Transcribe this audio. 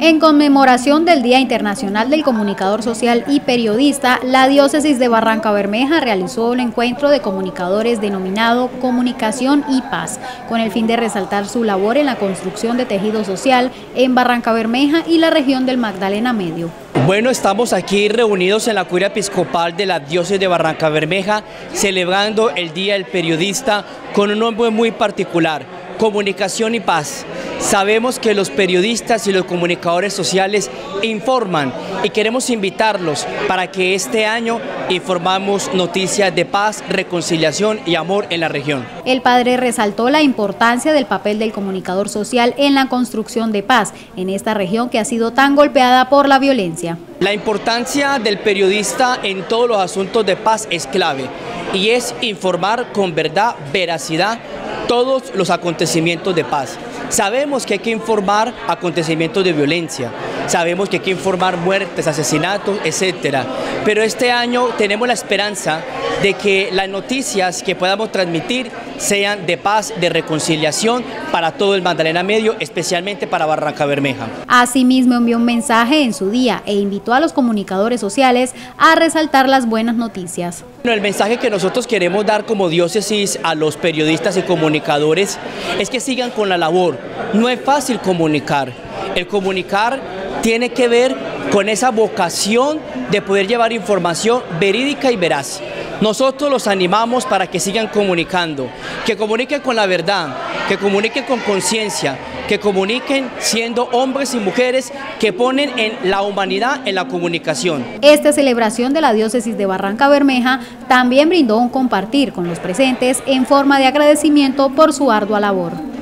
En conmemoración del Día Internacional del Comunicador Social y Periodista, la Diócesis de Barrancabermeja realizó un encuentro de comunicadores denominado Comunicación y Paz, con el fin de resaltar su labor en la construcción de tejido social en Barrancabermeja y la región del Magdalena Medio. Bueno, estamos aquí reunidos en la Curia Episcopal de la Diócesis de Barrancabermeja, celebrando el Día del Periodista con un nombre muy particular: Comunicación y Paz. Sabemos que los periodistas y los comunicadores sociales informan y queremos invitarlos para que este año informamos noticias de paz, reconciliación y amor en la región. El padre resaltó la importancia del papel del comunicador social en la construcción de paz en esta región que ha sido tan golpeada por la violencia. La importancia del periodista en todos los asuntos de paz es clave y es informar con verdad, veracidad, todos los acontecimientos de paz. Sabemos que hay que informar acontecimientos de violencia, sabemos que hay que informar muertes, asesinatos, etcétera. Pero este año tenemos la esperanza de que las noticias que podamos transmitir sean de paz, de reconciliación para todo el Magdalena Medio, especialmente para Barrancabermeja. Asimismo envió un mensaje en su día e invitó a los comunicadores sociales a resaltar las buenas noticias. El mensaje que nosotros queremos dar como diócesis a los periodistas y comunicadores es que sigan con la labor. No es fácil comunicar. El comunicar tiene que ver con esa vocación de poder llevar información verídica y veraz. Nosotros los animamos para que sigan comunicando, que comuniquen con la verdad, que comuniquen con conciencia, que comuniquen siendo hombres y mujeres que ponen en la humanidad en la comunicación. Esta celebración de la Diócesis de Barrancabermeja también brindó un compartir con los presentes en forma de agradecimiento por su ardua labor.